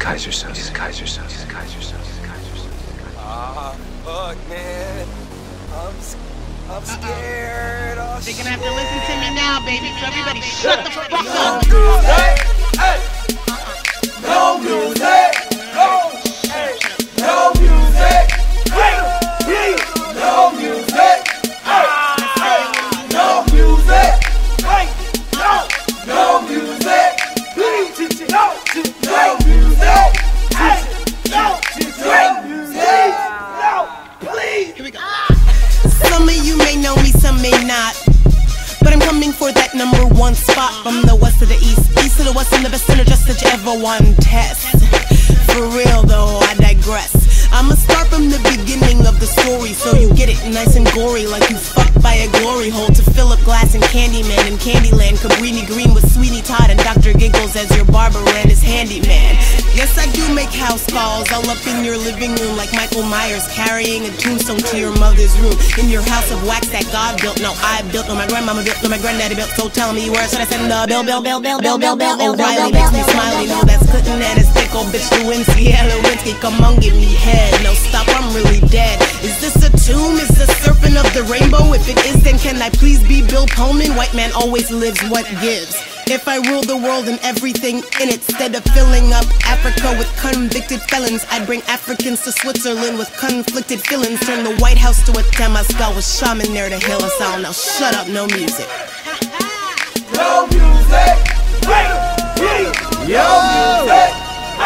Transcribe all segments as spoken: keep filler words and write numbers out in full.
Kaiser Sounds. These Kaiser Sounds. These Kaiser Sounds. These Kaiser Sounds. Ah, fuck, man. I'm, I'm scared. Oh, They're gonna have to listen to me now, baby. So everybody, shut the fuck up. No music. No. Hey. No music. Hey. No music. Hey. No music. Hey. No. No music. Please. No. No music. Hey. No. No music. No. Please. Here we go. Some of you may know me, some may not, but I'm coming for that number one spot. From the west to the east, east to the west, and the best synergist that you ever want test. For real though, I digress. I'ma start from the beginning of the story, so you get it nice and gory, like you fucked by a glory hole to Philip Glass and Candyman in Candyland. Cabrini Green with Sweeney Todd and Doctor Giggles as your barber and his handyman. Yes, I do make house calls all up in your living room like Michael Myers carrying a tombstone to your mother's room. In your house of wax that God built, no I built, no my grandmama built, no my granddaddy built. So tell me where should I send the bill, bill, bill, bill, bill, bill, bill, bill. O'Reilly makes me smiley, no that's Clinton and his thick old bitch Lewinsky. Yeah, Lewinsky, come on, give me head. No stop, I'm really dead. Is this a tomb? Is the serpent of the rainbow? If it is, then can I please be Bill Pullman? White man always lives what gives. If I rule the world and everything in it, instead of filling up Africa with convicted felons, I'd bring Africans to Switzerland with conflicted feelings. Turn the White House to a Temescal with shaman there to heal us all. Now shut up, no music. No music. Hey. Yo music.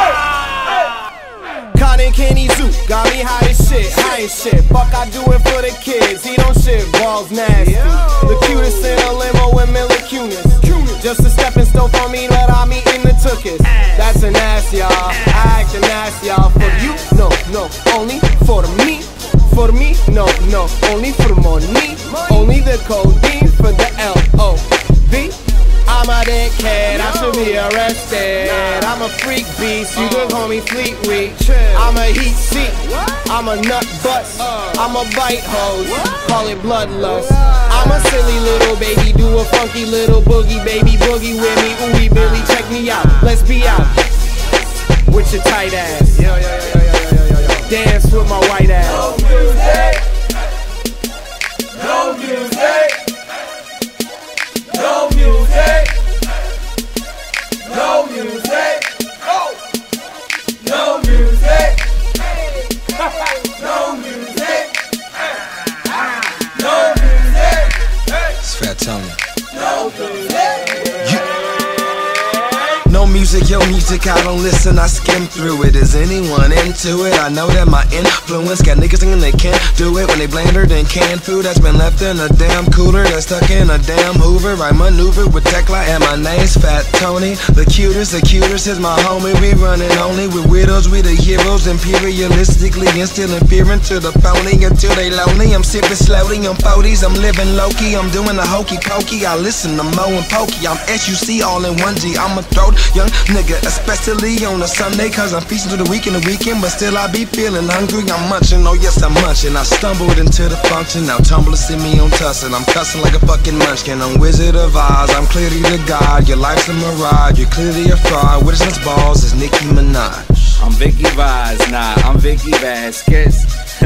Cotton Candy Zoo got me high as shit, high as shit. Fuck I do it for the kids, he don't shit, balls nasty. The cutest in a limo with Mila Kunis. Just a stepping stone for me, but I'm eating the tookies. That's an ass, y'all. I act an ass, y'all. For you, no, no, only for me. For me, no, no, only for money. Only the codeine for the L O V. I'm a dickhead, I should be arrested. I'm a freak beast, you could call me Fleetweed. I'm a heat seat, I'm a nut bust. I'm a bite hose, call it bloodlust. I'm a silly little baby, do a funky little boogie. Baby boogie with me, ooey Billy, check me out. Let's be out with your tight ass. Dance with my white ass. No music. No music. No music. No music. Oh. No music. No music. No music. It's Fat Tony. No music. No music, yo music, I don't listen, I skim through it. Is anyone into it? I know that my influence got niggas thinking they can't do it when they blandered in canned food that's been left in a damn cooler that's stuck in a damn Hoover. I maneuver with Tekla and my name's Fat Tony. The cutest, the cutest is my homie. We running only with widows, we the heroes. Imperialistically instilling fear into the phony until they lonely. I'm sipping slowly on forties, I'm living low-key. I'm doing the hokey pokey. I listen to Mo and Pokey. I'm S U C all in one G. I'm a throat young nigga, especially on a Sunday, cause I'm feasting to the week and the weekend, but still I be feeling hungry. I'm munching, oh yes I'm munching. I stumbled into the function, now tumble to see me on tussin'. I'm cussing like a fucking munchkin. I'm Wizard of Oz, I'm clearly the god. Your life's a mirage, you're clearly a fraud. What is this balls is Nicki Minaj. I'm Vicky Vaz, nah, I'm Vicky Vasquez.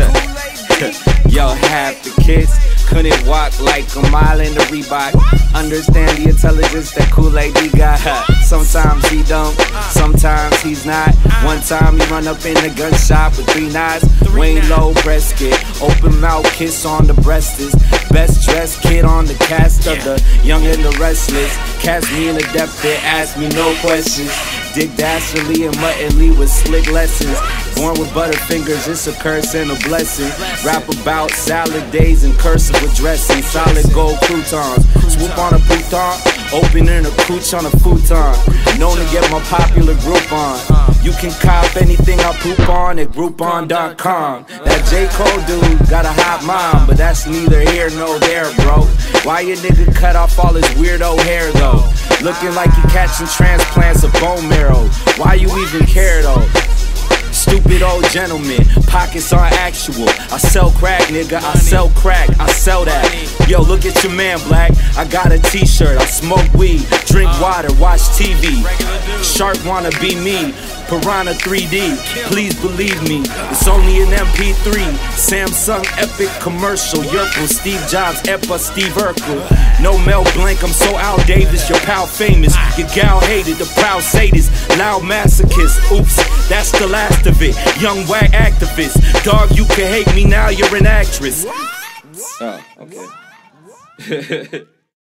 Yo, half the kids couldn't walk like a mile in the Reebok. Understand the intelligence that Kool-Aid got. Sometimes he don't, sometimes he's not. One time he run up in the gun shop with three knives. Wayne Low breast kid, open mouth kiss on the breasts. Best dressed kid on the cast of the Young and the Restless. Cast me in the depth pit, ask me no questions. Dick Dastardly and Mutton Lee with slick lessons. Born with butterfingers, it's a curse and a blessing. Rap about salad days and cursive with dressing. Solid gold croutons, swoop on a futon, opening a cooch on a futon. Known to get my popular group on. You can cop anything I poop on at Groupon dot com. That J. Cole dude got a hot mom, but that's neither here nor there, bro. Why your nigga cut off all his weirdo hair though? Looking like you catching transplants of bone marrow. Why you even care though? Stupid old gentleman, pockets are actual. I sell crack, nigga, I sell crack, I sell that. Yo, look at your man, Black. I got a t-shirt, I smoke weed, drink water, watch T V. Shark wanna be me. Piranha three D, please believe me, it's only an M P three. Samsung Epic commercial, Yerkel, Steve Jobs, Epa, Steve Urkel. No Mel Blanc, I'm so Al Davis, your pal famous. Your gal hated, the proud sadist, loud masochist. Oops, that's the last of it. Young whack activist, dog, you can hate me now, you're an actress. Oh, okay.